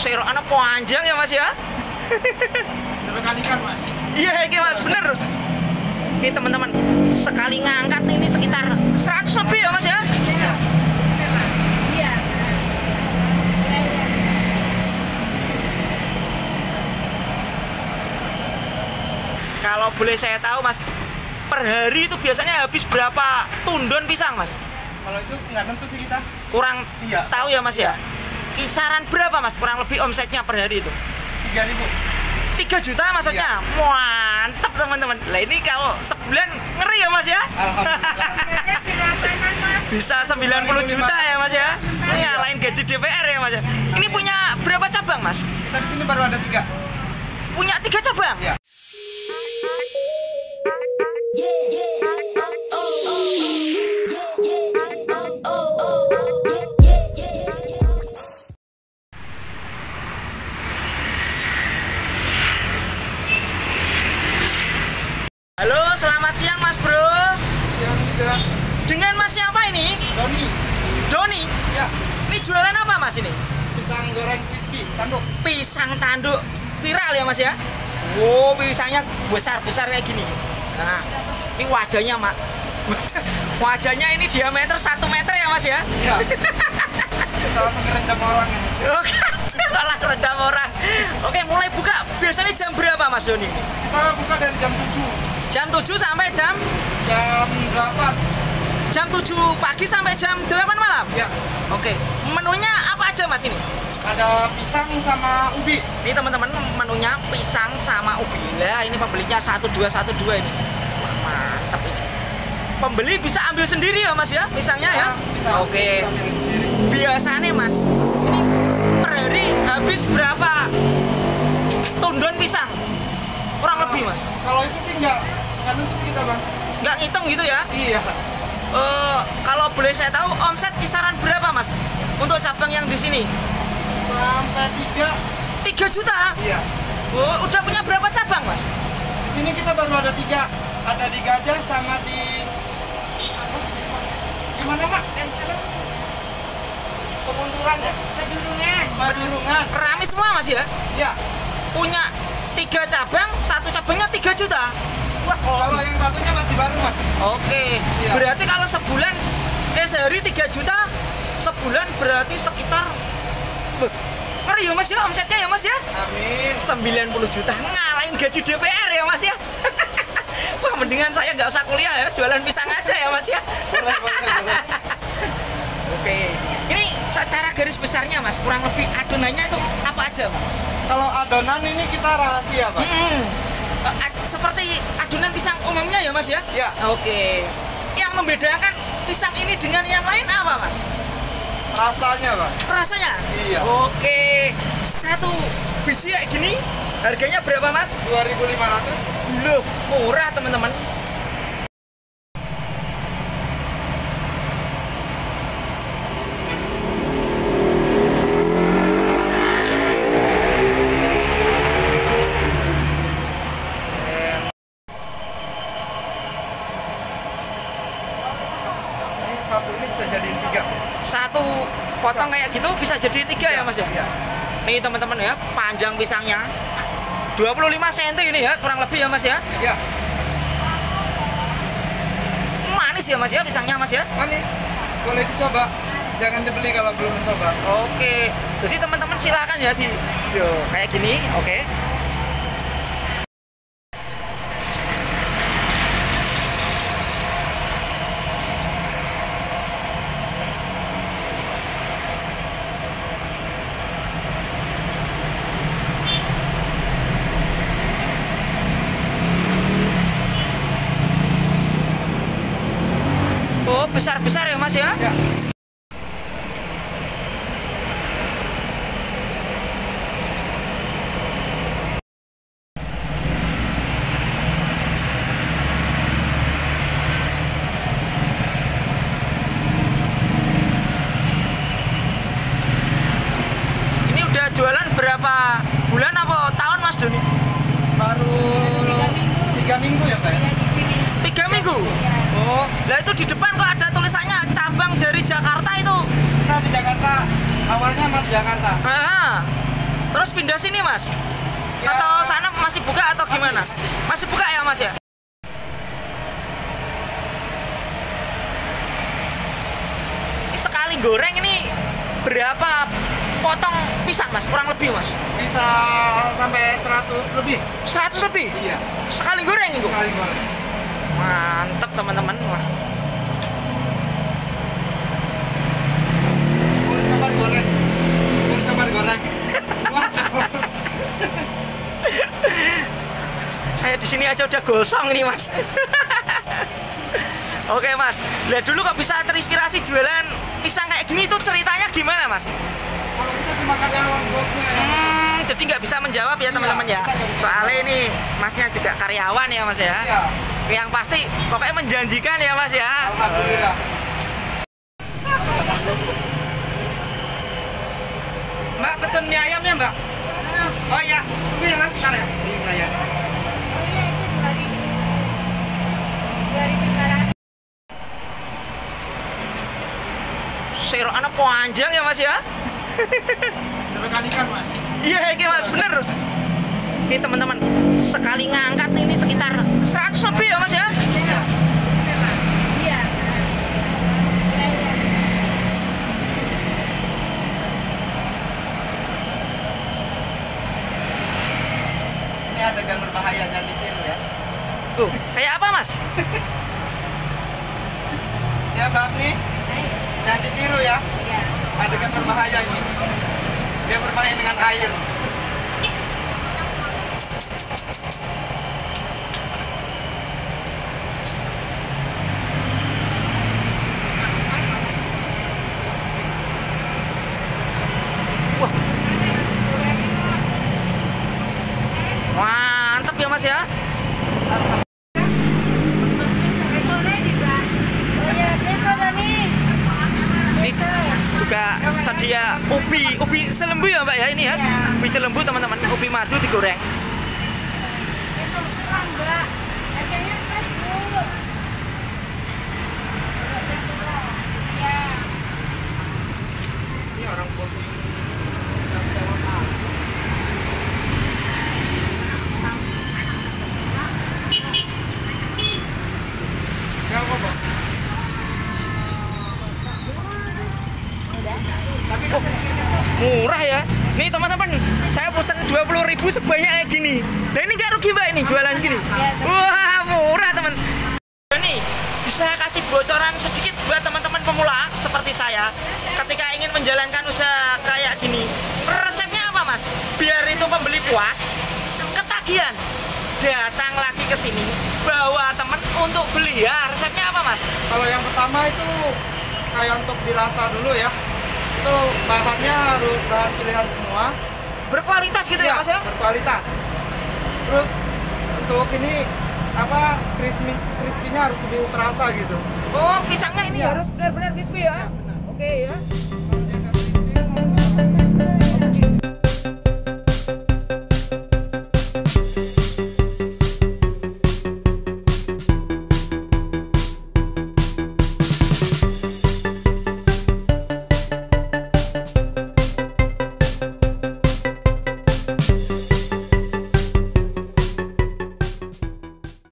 serok anak panjang ya Mas ya. Sekali kan Mas? Iya ini Mas, bener. Oke teman-teman, sekali ngangkat ini sekitar 100 lebih ya Mas ya. Kalau boleh saya tahu Mas, per hari itu biasanya habis berapa tundon pisang Mas? Kalau itu nggak tentu sih kita. Kurang Iya. tahu ya Mas ya? Kisaran berapa Mas kurang lebih omsetnya per hari itu? 3.000. 3 juta maksudnya? Iya. Mantap teman-teman. Lah ini kalau sebulan ngeri ya Mas ya? Alhamdulillah. Bisa 90 juta ya Mas ya? Ngalahin gaji DPR ya Mas ya? Ini punya berapa cabang Mas? Kita di sini baru ada 3. Punya 3 cabang? Iya. Halo, selamat siang Mas Bro. Yang juga Dengan Mas siapa ini? Doni. Doni. Ya, Ini jualan apa Mas ini? pisang goreng crispy tanduk. Pisang tanduk viral ya Mas ya? Wow, pisangnya besar-besar kayak gini. Nah, ini wajahnya Mak. Wajahnya ini diameter 1 meter ya Mas ya? Iya. Kita langsung ngerendam orang ya. Oke, malah redam orang. Oke, mulai buka biasanya jam berapa Mas Doni? Kita buka dari jam 7. Jam 7 sampai jam Jam 8. jam 7 pagi sampai jam 8 malam? Ya, Oke, menunya apa aja Mas ini? ada pisang sama ubi. Ini teman-teman menunya pisang sama ubi. Lah ini pembelinya 1212 ini. Wah, mantap ini. Pembeli bisa ambil sendiri ya Mas ya pisangnya ya? Bisa. Oke. Bisa milih sendiri. Biasanya Mas, ini per hari habis berapa tundon pisang? Kurang lebih Mas. Kalau itu sih nggak tentu sih kita Bang. Nggak ngitung gitu ya? Iya. Kalau boleh saya tahu omset kisaran berapa Mas untuk cabang yang di sini? Sampai 3 juta? Iya. Oh, udah punya berapa cabang Mas? Di sini kita baru ada 3. Ada di Gajah sama di mana Mak? Pemunduran ya? Badurungan. Rame semua Mas ya? Iya. Punya 3 cabang, satu cabangnya 3 juta. Wah, Kalau yang satunya masih baru Mas. oke. Iya. Berarti kalau sebulan, sehari 3 juta, sebulan berarti sekitar ngeri ya Mas ya omsetnya ya Mas ya? Amin. 90 juta, ngalahin gaji DPR ya Mas ya? Wah, mendingan saya nggak usah kuliah ya, jualan pisang aja ya Mas ya? Boleh. Oke, ini secara garis besarnya Mas, kurang lebih adonannya itu apa aja Mas? Kalau adonan ini kita rahasia Pak. Seperti adonan pisang umumnya ya Mas ya? Ya. Oke. Yang membedakan pisang ini dengan yang lain apa Mas? Rasanya Pak. Rasanya? Iya. Oke. Satu biji kayak gini harganya berapa Mas? 2.500. Loh, murah teman-teman. Ini satu ini bisa jadiin 3. Satu potong kayak gitu bisa jadi 3 ya Mas ya? Iya. Nih teman-teman ya, panjang pisangnya 25 cm ini ya, kurang lebih ya Mas ya. Iya. Manis ya Mas ya pisangnya Mas ya. Manis. Boleh dicoba. Jangan dibeli kalau belum mencoba. Oke. Jadi teman-teman silakan ya di kayak gini, oke. Oh, besar-besar ya Mas ya? Ya. Ini udah jualan berapa bulan apa tahun Mas Doni? Baru 3 minggu ya Pak ya? 3 minggu? Oh, lah itu di depan kok ada tulisannya cabang dari Jakarta itu. Kita di Jakarta. Awalnya sama di Jakarta. Ah, Terus pindah sini mas? Ya. Atau sana masih buka atau gimana? Masih buka ya mas ya? Ini sekali goreng ini berapa potong pisang mas? Kurang lebih mas? Bisa sampai 100 lebih. 100 lebih? Iya. Sekali goreng itu? Sekali goreng. Mantap teman-teman. Wah. Kabar goreng. Kabar goreng. Saya di sini aja udah gosong ini mas. Oke mas, lihat dulu kok bisa terinspirasi jualan pisang kayak gini tuh ceritanya gimana mas? Kalau kita cuma karyawan bosnya ya. Jadi nggak bisa menjawab ya teman-teman ya. kita nggak bisa Soalnya ini masnya juga karyawan ya mas ya. Iya. Yang pasti pokoknya menjanjikan ya mas ya. Alhamdulillah. Mbak pesen mie ayam ya mbak? Oh iya, ini ya mas, bentar ya. Ini ayam. Serok anak panjang ya mas ya. Serekan ikan mas. Iya ini mas bener. Ini teman-teman sekali ngangkat ini sekitar 100 lebih ya mas ya. Ini adegan berbahaya, jangan ditiru ya. Tuh, kayak apa mas? Ya mbak nih, jangan ditiru ya. Adegan berbahaya ini. Dia bermain dengan air. Wah. Mantap ya mas ya. Ini juga sedia ubi selembu ya mbak ya ini ya. Ubi selembu teman-teman, ubi madu digoreng. Ini orang bos. Siapa bang? Tapi Murah ya. Nih teman-teman, saya pesan 20.000 sebanyak kayak gini. Nah ini nggak rugi mbak ini jualan gini. Wah murah teman. Nih bisa kasih bocoran sedikit buat teman-teman pemula seperti saya ketika ingin menjalankan usaha kayak gini. Resepnya apa mas? Biar itu pembeli puas, ketagihan, datang lagi ke sini, bawa temen untuk beli ya. Resepnya apa mas? kalau yang pertama itu kayak untuk dirasa dulu ya. Itu bahannya harus bahan pilihan semua. Berkualitas gitu ya mas ya? Berkualitas. Terus untuk ini apa crispy-nya harus lebih terasa gitu. Oh pisangnya ini Iya. harus benar-benar crispy ya? Iya, benar. Oke ya. Kalau dia nggak crispy,